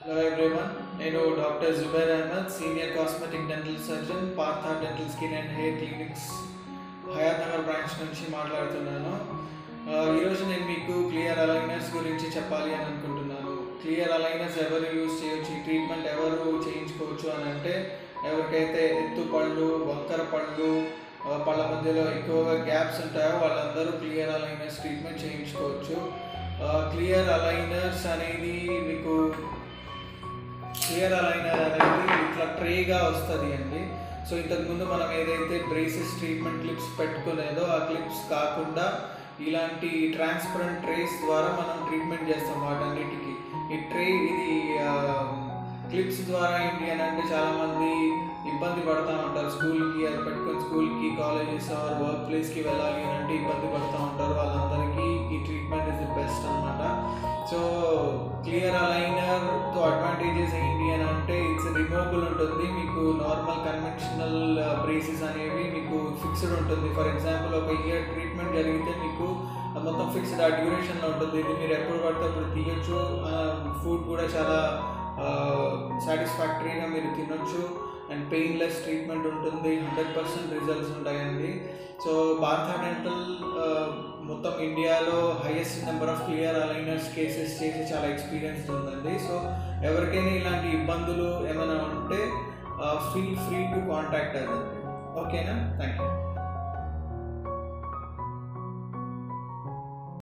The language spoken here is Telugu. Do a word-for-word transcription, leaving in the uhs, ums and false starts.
Hello everyone, నేను doctor Zubair Ahmed, senior cosmetic dental surgeon, Partha dental skin and hair clinics Hayat Nagar branch నుంచి మాట్లాడుతున్నాను. ఈరోజు నేను మీకు క్లియర్ అలైనర్స్ గురించి చెప్పాలి అని అనుకుంటున్నాను. క్లియర్ అలైనర్స్ ఎవరు యూజ్ చేయొచ్చు, ఈ ట్రీట్మెంట్ ఎవరు చేయించుకోవచ్చు అని అంటే, ఎవరికైతే ఎత్తు పళ్ళు, వంకర పళ్ళు, పళ్ళ మధ్యలో ఎక్కువగా గ్యాప్స్ ఉంటాయో వాళ్ళందరూ క్లియర్ అలైనర్స్ ట్రీట్మెంట్ చేయించుకోవచ్చు. క్లియర్ అలైనర్స్ అనేది మీకు క్లియర్ అలైనర్ అనేది ఇట్లా ట్రేగా వస్తుంది అండి. సో ఇంతకుముందు మనం ఏదైతే బ్రేసెస్ ట్రీట్మెంట్ క్లిప్స్ పెట్టుకునేదో ఆ క్లిప్స్ కాకుండా ఇలాంటి ట్రాన్స్పరెంట్ ట్రేస్ ద్వారా మనం ట్రీట్మెంట్ చేస్తాం వాటన్నిటికీ. ఈ ట్రే ఇది క్లిప్స్ ద్వారా ఏంటి అని అంటే చాలామంది ఇబ్బంది పడుతూ ఉంటారు. స్కూల్కి అది పెట్టుకొని స్కూల్కి, కాలేజెస్ ఆర్ వర్క్ ప్లేస్కి వెళ్ళాలి అని అంటే ఇబ్బంది పడుతూ ఉంటారు. వాళ్ళందరికీ ఈ ట్రీట్మెంట్ ఇస్ ది బెస్ట్ అనమాట. సో క్లియర్ అలైనర్తో అడ్వాంటేజెస్ ఏంటి అని అంటే ఇట్స్ రిమూవబుల్ ఉంటుంది. మీకు నార్మల్ కన్వెన్షనల్ బ్రేసెస్ అనేవి మీకు ఫిక్స్డ్ ఉంటుంది. ఫర్ ఎగ్జాంపుల్ ఒక ఇయర్ ట్రీట్మెంట్ జరిగితే మీకు మొత్తం ఫిక్స్డ్ ఆ డ్యూరేషన్లో ఉంటుంది. ఇది మీరు ఎప్పుడు పడితే అప్పుడు తీయొచ్చు. ఫుడ్ కూడా చాలా సాటిస్ఫాక్టరీగా మీరు తినొచ్చు అండ్ పెయిన్లెస్ ట్రీట్మెంట్ ఉంటుంది. హండ్రెడ్ పర్సెంట్ రిజల్ట్స్ ఉంటాయండి. సో పార్థా డెంటల్ మొత్తం ఇండియాలో highest number of clear aligners cases చేసి చాలా ఎక్స్పీరియన్స్ ఉందండి. సో ఎవరికైనా ఇలాంటి ఇబ్బందులు ఏమైనా ఉంటే ఫీల్ ఫ్రీ టు కాంటాక్ట్ అదండి. ఓకేనా? Thank you.